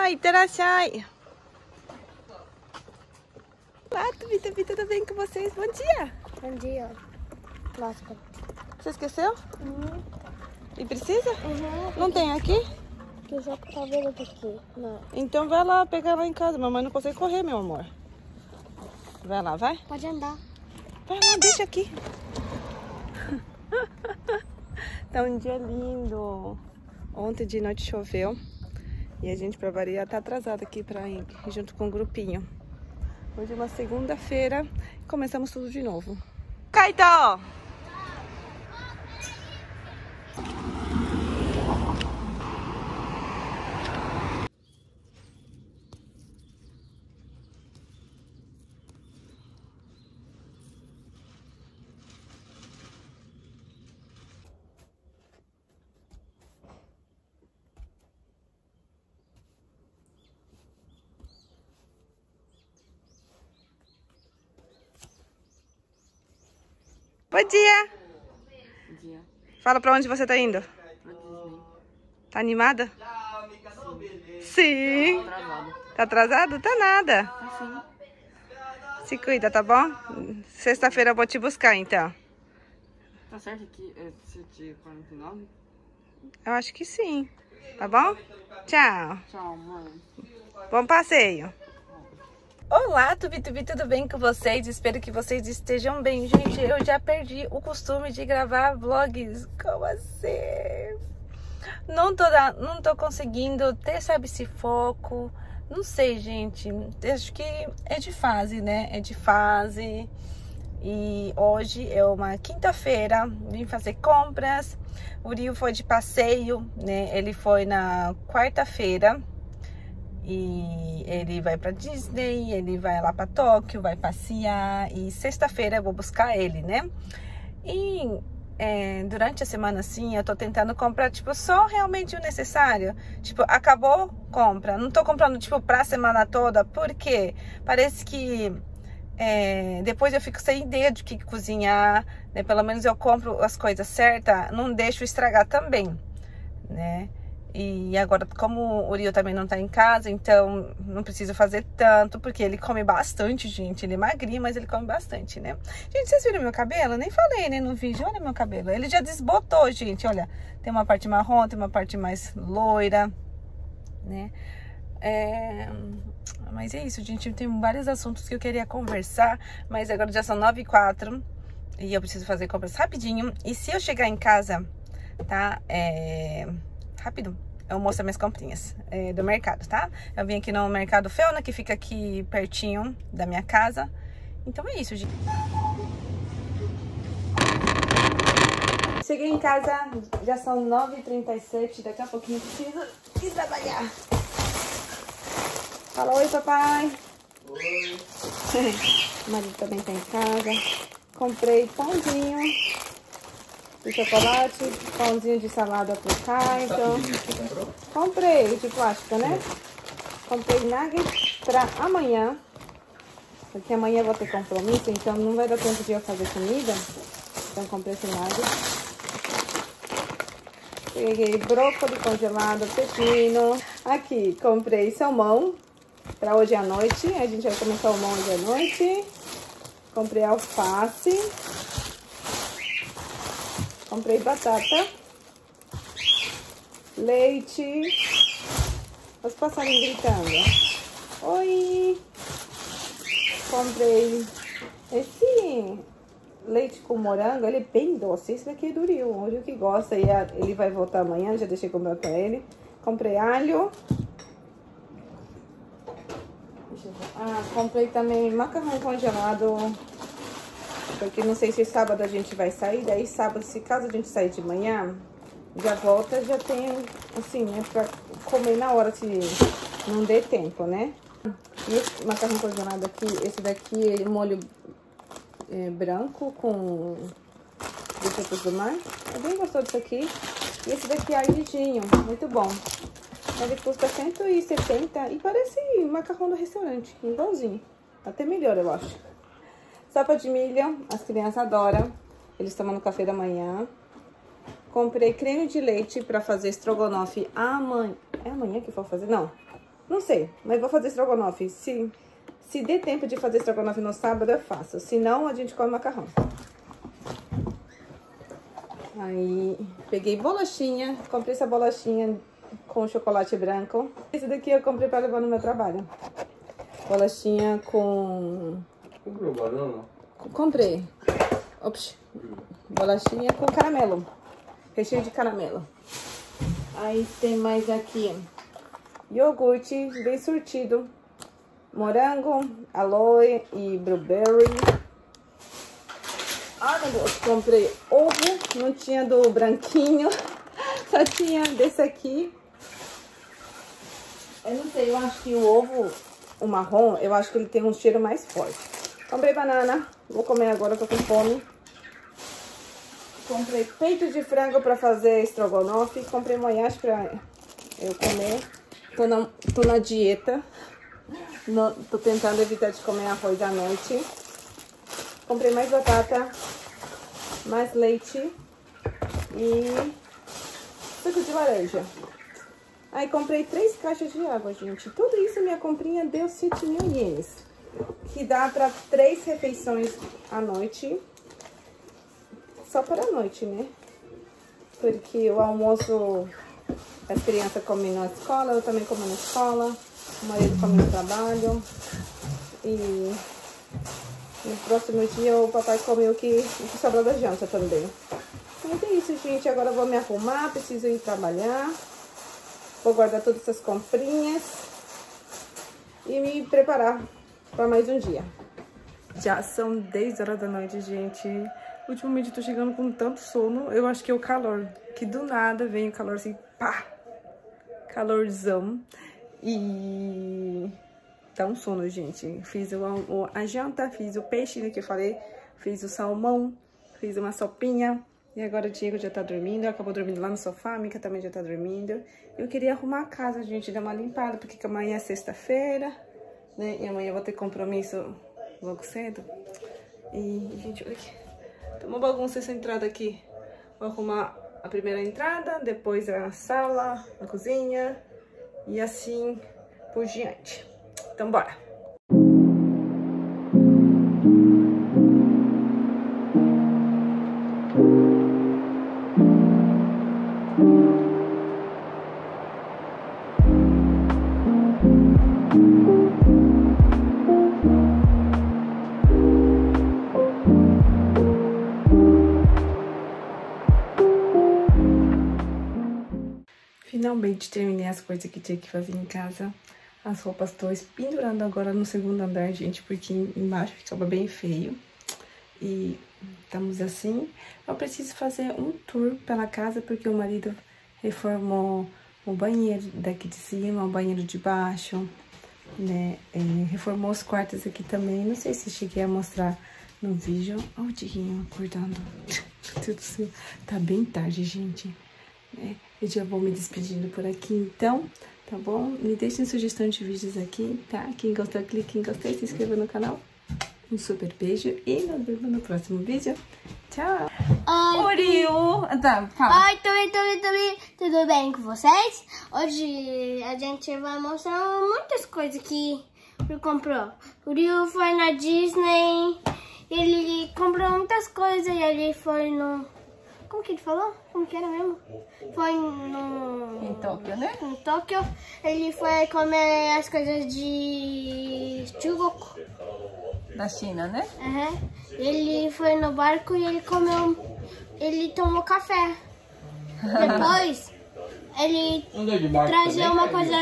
Itterashai. Olá, Tubi, tudo bem com vocês? Bom dia. Bom dia. Lógico. Você esqueceu? E precisa? Uhum. Não tem aqui? Que já tá vendo aqui. Não. Então vai lá pegar lá em casa. Mamãe não consegue correr, meu amor. Vai lá, vai. Pode andar. Vai lá, deixa aqui. Tá um dia lindo. Ontem de noite choveu. E a gente, pra variar, tá atrasado aqui pra ir junto com o grupinho. Hoje é uma segunda-feira. Começamos tudo de novo. Kaito! Bom dia! Bom dia. Fala pra onde você tá indo? Tá animada? Sim! Tá atrasado? Tá nada. Se cuida, tá bom? Sexta-feira eu vou te buscar, então. Tá certo aqui é 7h49? Eu acho que sim. Tá bom? Tchau. Tchau, mãe. Bom passeio. Olá, Tubi, tudo bem com vocês? Espero que vocês estejam bem. Gente, eu já perdi o costume de gravar vlogs. Como assim? Não tô conseguindo ter, sabe, esse foco. Não sei, gente. Acho que é de fase, né? É de fase. E hoje é uma quinta-feira. Vim fazer compras. O Rio foi de passeio, né? Ele foi na quarta-feira. E ele vai pra Disney, ele vai lá pra Tóquio, vai passear. E sexta-feira eu vou buscar ele, né? E durante a semana, assim, eu tô tentando comprar, tipo, só realmente o necessário. Tipo, acabou, compra. Não tô comprando, tipo, pra semana toda, porque parece que depois eu fico sem ideia de que cozinhar, né? Pelo menos eu compro as coisas certas, não deixo estragar também, né? E agora, como o Rio também não tá em casa, então não preciso fazer tanto, porque ele come bastante, gente. Ele é magrinho, mas ele come bastante, né? Gente, vocês viram meu cabelo? Eu nem falei, né, no vídeo. Olha meu cabelo. Ele já desbotou, gente. Olha, tem uma parte marrom, tem uma parte mais loira, né? Mas é isso, gente. Tem vários assuntos que eu queria conversar, mas agora já são 9h04 e eu preciso fazer compras rapidinho. E se eu chegar em casa, tá? Rápido, eu mostro minhas comprinhas do mercado, tá? Eu vim aqui no Mercado Feuna, que fica aqui pertinho da minha casa. Então é isso, gente. Cheguei em casa, já são 9h37, daqui a pouquinho preciso ir trabalhar. Fala oi, papai. Oi. O marido também tá em casa. Comprei pãozinho de chocolate, pãozinho de salada pro Caio. Comprei de plástico, né? Comprei nuggets pra amanhã, porque amanhã eu vou ter compromisso, então não vai dar tempo de eu fazer comida. Então comprei esse nuggets. Peguei brócolis congelado, pepino. Aqui, comprei salmão pra hoje à noite. A gente vai comer salmão hoje à noite. Comprei alface. Comprei batata, leite, os passarinhos gritando. Oi! Comprei esse leite com morango, ele é bem doce. Esse daqui é do Rio, o Rio que gosta. E ele vai voltar amanhã, já deixei comprar pra ele. Comprei alho. Comprei também macarrão congelado. Porque não sei se sábado a gente vai sair, daí sábado, se caso a gente sair de manhã, já volta, já tem, assim, né, pra comer na hora, se não der tempo, né? E esse macarrão congelado aqui, esse daqui é molho branco com frutos do mar. É bem gostoso isso aqui. E esse daqui é ardidinho, muito bom. Ele custa 170 e parece macarrão do restaurante, igualzinho. Até melhor, eu acho. Sopa de milho, as crianças adoram. Eles tomam no café da manhã. Comprei creme de leite pra fazer estrogonofe amanhã. É amanhã que for fazer? Não. Não sei, mas vou fazer estrogonofe. Se der tempo de fazer estrogonofe no sábado, eu faço. Se não, a gente come macarrão. Aí, peguei bolachinha. Comprei essa bolachinha com chocolate branco. Esse daqui eu comprei pra levar no meu trabalho. Bolachinha com... Comprou banana? Comprei. Ops. Bolachinha com caramelo. Recheio de caramelo. Aí tem mais aqui. Iogurte bem surtido. Morango, aloe e blueberry. Ah, meu Deus. Comprei ovo. Não tinha do branquinho. Só tinha desse aqui. Eu não sei, eu acho que o ovo, o marrom, eu acho que ele tem um cheiro mais forte. Comprei banana. Vou comer agora, tô com fome. Comprei peito de frango pra fazer estrogonofe. Comprei moyashi pra eu comer. Tô na dieta. Tô tentando evitar de comer arroz à noite. Comprei mais batata, mais leite e suco de laranja. Aí comprei 3 caixas de água, gente. Tudo isso, minha comprinha deu 7.000 ienes. Que dá pra 3 refeições à noite. Só para a noite, né? Porque o almoço as crianças comem na escola, eu também como na escola. O marido come no trabalho. E no próximo dia o papai come o que sobrou da janta também. Mas é isso, gente. Agora eu vou me arrumar, preciso ir trabalhar. Vou guardar todas essas comprinhas e me preparar para mais um dia. Já são 10 horas da noite, gente. Ultimamente eu tô chegando com tanto sono. Eu acho que é o calor. Que do nada vem o calor assim, pá! Calorzão. E dá um sono, gente. Fiz a janta, fiz o peixe, né, que eu falei. Fiz o salmão, fiz uma sopinha. E agora o Diego já tá dormindo. Acabou dormindo lá no sofá, a Mica também já tá dormindo. Eu queria arrumar a casa, gente, dar uma limpada, porque amanhã é sexta-feira, né? E amanhã eu vou ter compromisso logo cedo. E, gente, olha aqui. Tem uma bagunça essa entrada aqui. Vou arrumar a primeira entrada, depois a sala, a cozinha e assim por diante. Então, bora! Finalmente terminei as coisas que tinha que fazer em casa. As roupas estou pendurando agora no segundo andar, gente, porque embaixo ficava bem feio. E estamos assim. Eu preciso fazer um tour pela casa, porque o marido reformou o banheiro daqui de cima, o banheiro de baixo, né? Reformou os quartos aqui também. Não sei se cheguei a mostrar no vídeo. Olha o Diguinho acordando. Meu Deus do céu. Tá bem tarde, gente. Eu já vou me despedindo por aqui, então, tá bom? Me deixem sugestão de vídeos aqui, tá? Quem gostou, clique em gostei, se inscreva no canal. Um super beijo e nos vemos no próximo vídeo. Tchau! Oi, tá, fala. Oi, tudo bem com vocês? Hoje a gente vai mostrar muitas coisas que ele comprou. O Rio foi na Disney, ele comprou muitas coisas e ele foi no... Como que ele falou? Como que era mesmo? Foi no... Em Tóquio, né? Em Tóquio. Ele foi comer as coisas de Chugoku. Da China, né? Uhum. Ele foi no barco e ele comeu... Ele tomou café. Depois, ele trazia uma coisa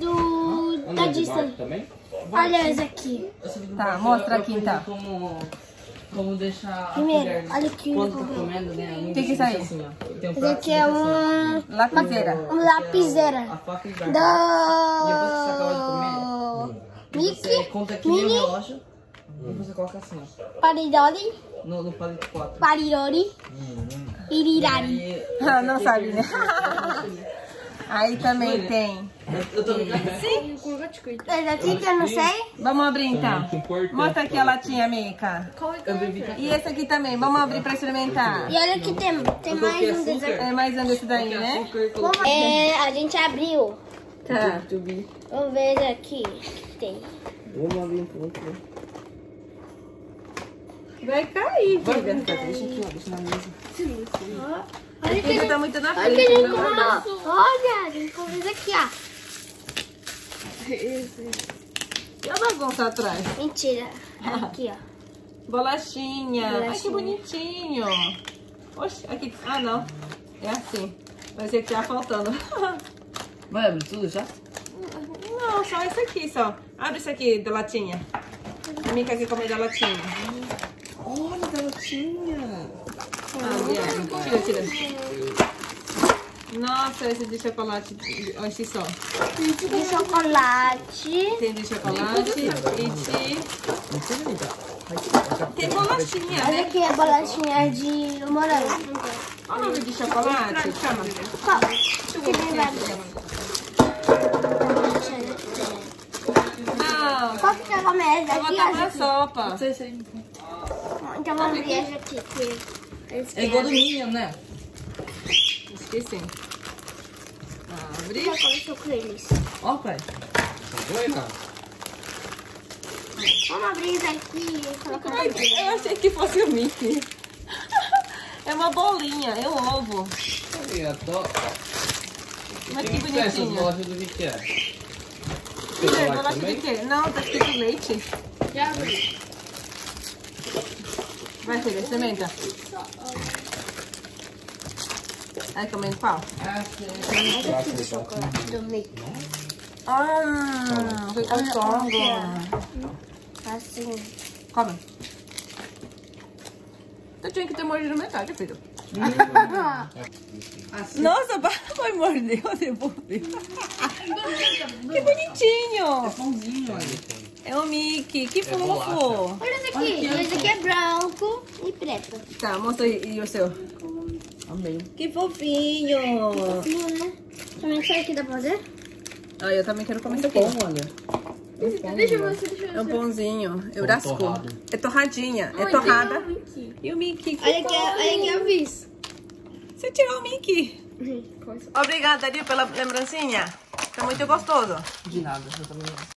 da Disney. Olha esse aqui. Tá, mostra aqui então. Como deixar Primeiro, olha aqui. quando tá comendo, né? O que é isso aí? Assim, ó. Tem um Esse aqui é Lapiseira. uma lapiseira. A faca e o garfo. Depois que você acaba de comer, você Mickey, conta aqui no relógio e você coloca assim, ó. Paridori, No palito 4. parirori, irirari. Aí, Não sabe, né? Aí também tem. eu tô no café. Sim. Esse aqui que eu não sei. Vamos abrir então. Mostra aqui a latinha, Mica. Eu bebi café. E esse aqui também, vamos abrir pra experimentar. E olha que tem mais um desse aqui. É mais um desse daí, né? A gente abriu. Tá. Vamos ver aqui o que tem. Vamos abrir um pouco. Vai cair, Vai, filha. deixa aqui, ó. Deixa na mesa. Olha que Ele tá muito na olha que frente. a gente não. comprou. Olha, a gente comprou isso aqui, ó. E a bagunça atrás? Mentira. Aqui, ó. Bolachinha. Ai, que Bolachinha. bonitinho. Oxe, aqui. Ah, não. É assim. Vai ser que tá faltando. Vai abrir tudo já? Não, só esse aqui, só. Abre isso aqui da latinha. A Mica quer comer da latinha. Olha, garotinha. Abre, abre. Tira, tira. Nossa, esse de chocolate. Esse só. De chocolate. Tem de chocolate e de... Não sei nem, tá? Tem bolachinha, Olha né? aqui a bolachinha de morango. Olha o nome de chocolate. Chama. Qual? Que tem vários. Não. Qual que é a merda Eu vou aqui? botar Essa na aqui. sopa. Então vamos ver essa aqui. Que eles É igual do querem. Minion, né? Esqueci. Abre. Já começou com eles. Ó, pai. Vamos abrir isso aqui e colocar aqui. Eu achei que fosse o Mickey. É uma bolinha, é um ovo. Mas que Essas bonitinho. bolachas do que é? Filha, bolacha de quê? Não, tá escrito leite. Vai, filha, experimenta. Aí, comendo qual? Do Mickey. Foi com songo. Assim. Come. Tu tinha que ter mordido metade, filho. Nossa, foi mordeu, devolveu. Que bonitinho. Pãozinho, olha. É o Mickey, que fofo. Olha esse aqui. Esse aqui é branco e preto. Tá, mostra aí e o seu. Amei. Que fofinho. Fofinho, né? Também isso aqui dá pra fazer? Ah, eu também quero comer isso aqui. Pão, olha. Deixa eu ver, deixa eu É um pãozinho. Eurasco. torrado. É torradinha. É torrada. E o Mickey. Que Olha aqui a Viz. Você tirou o Mickey. Obrigada, Dario, pela lembrancinha. Tá muito gostoso. De nada, eu também não.